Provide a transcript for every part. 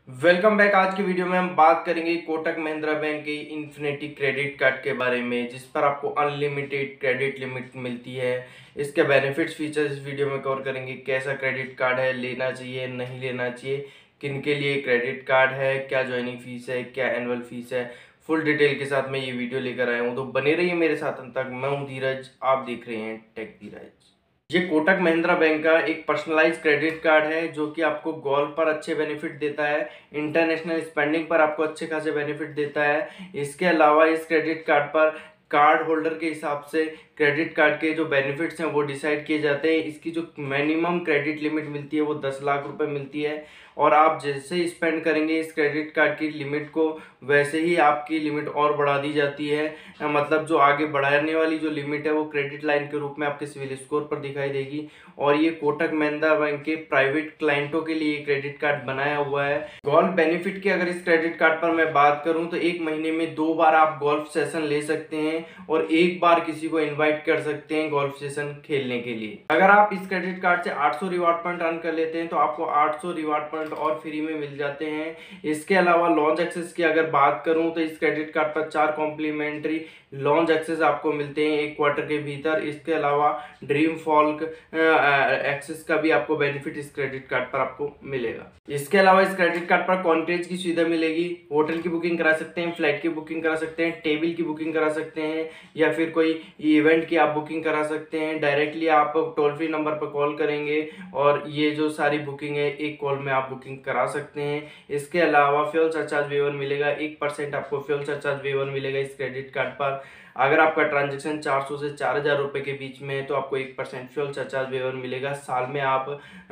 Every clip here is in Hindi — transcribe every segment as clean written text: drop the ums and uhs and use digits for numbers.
Welcome back. आज की वीडियो में हम बात करेंगे कोटक महिंद्रा बैंक के इन्फिनिटी क्रेडिट कार्ड के बारे में, जिस पर आपको अनलिमिटेड क्रेडिट लिमिट मिलती है। इसके बेनिफिट्स फीचर्स इस वीडियो में कवर करेंगे। कैसा क्रेडिट कार्ड है, लेना चाहिए नहीं लेना चाहिए, किन के लिए क्रेडिट कार्ड है, क्या ज्वाइनिंग फीस है, क्या एनुअल फीस है, फुल डिटेल के साथ मैं ये वीडियो लेकर आया हूँ। तो बने रहिए मेरे साथ अंत तक। मैं हूँ धीरज, आप देख रहे हैं टेक धीरज। ये कोटक महिंद्रा बैंक का एक पर्सनलाइज क्रेडिट कार्ड है जो कि आपको गोल्फ पर अच्छे बेनिफिट देता है, इंटरनेशनल स्पेंडिंग पर आपको अच्छे खासे बेनिफिट देता है। इसके अलावा इस क्रेडिट कार्ड पर कार्ड होल्डर के हिसाब से क्रेडिट कार्ड के जो बेनिफिट्स हैं वो डिसाइड किए जाते हैं। इसकी जो मिनिमम क्रेडिट लिमिट मिलती है वो 10 लाख रुपए मिलती है, और आप जैसे स्पेंड करेंगे इस क्रेडिट कार्ड की लिमिट को, वैसे ही आपकी लिमिट और बढ़ा दी जाती है। मतलब जो आगे बढ़ाने वाली जो लिमिट है वो क्रेडिट लाइन के रूप में आपके सिविल स्कोर पर दिखाई देगी। और ये कोटक महिंद्रा बैंक के प्राइवेट क्लाइंटों के लिए क्रेडिट कार्ड बनाया हुआ है। गोल्फ बेनिफिट की अगर इस क्रेडिट कार्ड पर मैं बात करूं तो एक महीने में 2 बार आप गोल्फ सेशन ले सकते हैं और एक बार किसी को इनवाइट कर सकते हैं गोल्फ सेशन खेलने के लिए। अगर आप इस क्रेडिट कार्ड से 800 रिवार्ड पॉइंट अर्न कर लेते हैं तो आपको 800 रिवार्ड पॉइंट और फ्री में मिल जाते हैं। इसके अलावा लॉन्च एक्सेस की अगर बात करूं तो इस क्रेडिट कार्ड पर 4 कॉम्प्लीमेंट्री लॉन्च एक्सेस आपको मिलते हैं 1 क्वार्टर के भीतर। इसके अलावा ड्रीम फॉल्क एक्सेस का भी आपको बेनिफिट इस क्रेडिट कार्ड पर आपको मिलेगा। इसके अलावा इस क्रेडिट कार्ड पर कॉन्टेज की सुविधा मिलेगी। होटल की बुकिंग करा सकते हैं, फ्लाइट की बुकिंग करा सकते हैं, टेबल की बुकिंग करा सकते हैं, या फिर कोई इवेंट की आप बुकिंग करा सकते हैं। डायरेक्टली आप टोल फ्री नंबर पर कॉल करेंगे और ये जो सारी बुकिंग है एक कॉल में आप बुकिंग करा सकते हैं। इसके अलावा फ्यूल सरचार्ज वेवर मिलेगा, 1% आपको फ्यूल सरचार्ज वेवर मिलेगा इस क्रेडिट कार्ड पर। अगर आपका ट्रांजैक्शन 400 से 4000 रुपए के बीच में है तो आपको 1% फ्यूल सरचार्ज वेवर मिलेगा। साल में आप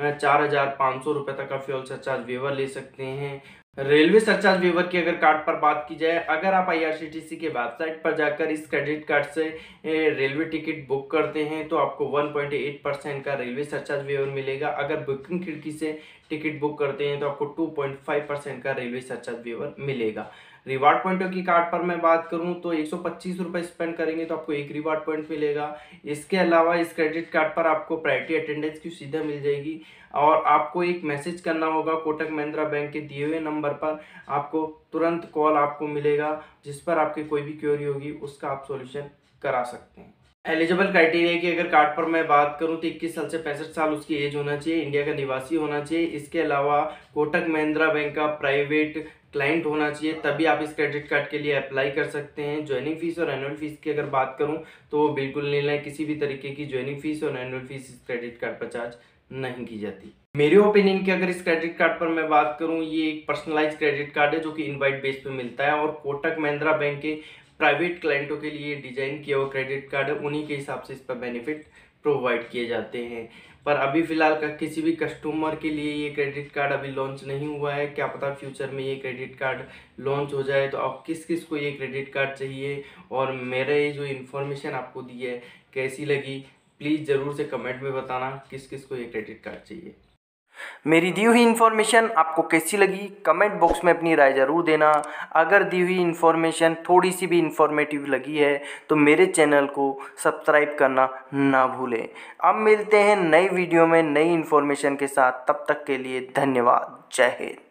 4500 रुपए तक का फ्यूल सरचार्ज वेवर ले सकते हैं। रेलवे सरचार्ज वेवर की अगर कार्ड पर बात की जाए, अगर आप आईआरसीटीसी के वेबसाइट पर जाकर इस क्रेडिट कार्ड से रेलवे टिकट बुक करते हैं तो आपको 1.8% का रेलवे सरचार्ज वेवर मिलेगा। अगर बुकिंग खिड़की से टिकट बुक करते हैं तो आपको 2.5% का रेलवे सरचार्ज वेवर मिलेगा। रिवार्ड पॉइंटों की कार्ड पर मैं बात करूं तो 125 रुपये स्पेंड करेंगे तो आपको 1 रिवार्ड पॉइंट मिलेगा। इसके अलावा इस क्रेडिट कार्ड पर आपको प्रायोरिटी अटेंडेंस की सुविधा मिल जाएगी, और आपको एक मैसेज करना होगा कोटक महिंद्रा बैंक के दिए हुए नंबर पर। आपको तुरंत कॉल आपको मिलेगा जिस पर आपकी कोई भी क्वेरी होगी उसका आप सॉल्यूशन करा सकते हैं। एलिजिबल क्राइटेरिया की अगर कार्ड पर मैं बात करूं तो 21 साल से 65 साल उसकी एज होना चाहिए, इंडिया का निवासी होना चाहिए। इसके अलावा कोटक महिंद्रा बैंक का प्राइवेट क्लाइंट होना चाहिए, तभी आप इस क्रेडिट कार्ड के लिए अप्लाई कर सकते हैं। ज्वाइनिंग फीस और एनुअल फीस की अगर बात करूं तो बिल्कुल नहीं लें, किसी भी तरीके की ज्वाइनिंग फीस और एनुअल फीस इस क्रेडिट कार्ड पर चार्ज नहीं की जाती। मेरे ओपिनियन की अगर इस क्रेडिट कार्ड पर मैं बात करूं, ये एक पर्सनलाइज क्रेडिट कार्ड है जो कि इनवाइट बेस पे मिलता है, और कोटक महिंद्रा बैंक के प्राइवेट क्लाइंटों के लिए डिजाइन किया हुआ क्रेडिट कार्ड है। उन्हीं के हिसाब से इस पर बेनिफिट प्रोवाइड किए जाते हैं। पर अभी फिलहाल का किसी भी कस्टमर के लिए ये क्रेडिट कार्ड अभी लॉन्च नहीं हुआ है। क्या पता फ्यूचर में ये क्रेडिट कार्ड लॉन्च हो जाए। तो आप किस किस को ये क्रेडिट कार्ड चाहिए और मेरे ये जो इन्फॉर्मेशन आपको दी है कैसी लगी, प्लीज़ ज़रूर से कमेंट में बताना किस किस को ये क्रेडिट कार्ड चाहिए। मेरी दी हुई इन्फॉर्मेशन आपको कैसी लगी कमेंट बॉक्स में अपनी राय ज़रूर देना। अगर दी हुई इन्फॉर्मेशन थोड़ी सी भी इन्फॉर्मेटिव लगी है तो मेरे चैनल को सब्सक्राइब करना ना भूलें। अब मिलते हैं नई वीडियो में नई इन्फॉर्मेशन के साथ, तब तक के लिए धन्यवाद। जय हिंद।